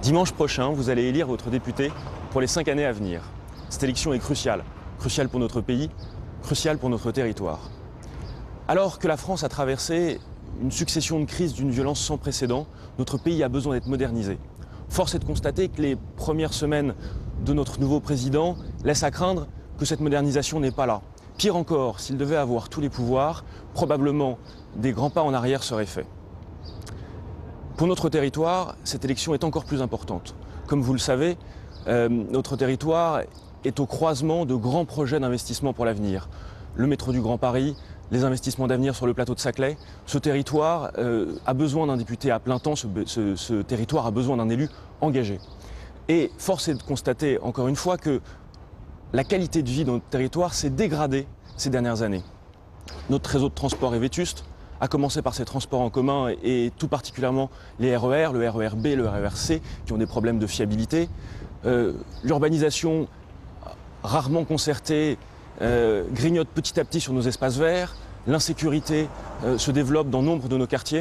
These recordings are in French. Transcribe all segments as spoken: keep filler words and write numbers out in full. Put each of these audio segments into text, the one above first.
Dimanche prochain, vous allez élire votre député pour les cinq années à venir. Cette élection est cruciale, cruciale pour notre pays, cruciale pour notre territoire. Alors que la France a traversé une succession de crises d'une violence sans précédent, notre pays a besoin d'être modernisé. Force est de constater que les premières semaines de notre nouveau président laissent à craindre que cette modernisation n'est pas là. Pire encore, s'il devait avoir tous les pouvoirs, probablement des grands pas en arrière seraient faits. Pour notre territoire, cette élection est encore plus importante. Comme vous le savez, euh, notre territoire est au croisement de grands projets d'investissement pour l'avenir. Le métro du Grand Paris, les investissements d'avenir sur le plateau de Saclay. Ce territoire euh, a besoin d'un député à plein temps, ce, ce, ce territoire a besoin d'un élu engagé. Et force est de constater, encore une fois, que la qualité de vie de notre territoire s'est dégradée ces dernières années. Notre réseau de transport est vétuste, à commencer par ces transports en commun et tout particulièrement les R E R, le R E R B, le R E R C, qui ont des problèmes de fiabilité. Euh, L'urbanisation rarement concertée euh, grignote petit à petit sur nos espaces verts. L'insécurité euh, se développe dans nombre de nos quartiers.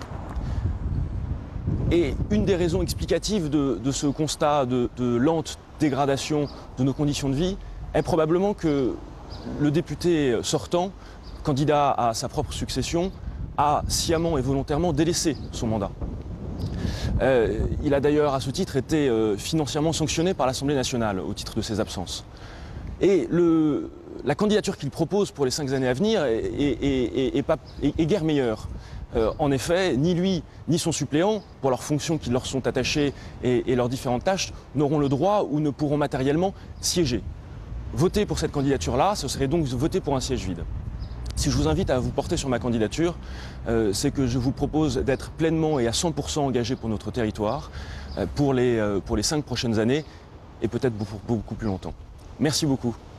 Et une des raisons explicatives de, de ce constat de, de lente dégradation de nos conditions de vie est probablement que le député sortant, candidat à sa propre succession, a sciemment et volontairement délaissé son mandat. Euh, il a d'ailleurs à ce titre été euh, financièrement sanctionné par l'Assemblée nationale au titre de ses absences. Et le, la candidature qu'il propose pour les cinq années à venir est, est, est, est, pas, est, est guère meilleure. Euh, en effet, ni lui ni son suppléant, pour leurs fonctions qui leur sont attachées et, et leurs différentes tâches, n'auront le droit ou ne pourront matériellement siéger. Voter pour cette candidature-là, ce serait donc voter pour un siège vide. Si je vous invite à vous porter sur ma candidature, euh, c'est que je vous propose d'être pleinement et à cent pour cent engagé pour notre territoire, euh, pour les, euh, pour les cinq prochaines années et peut-être pour beaucoup plus longtemps. Merci beaucoup.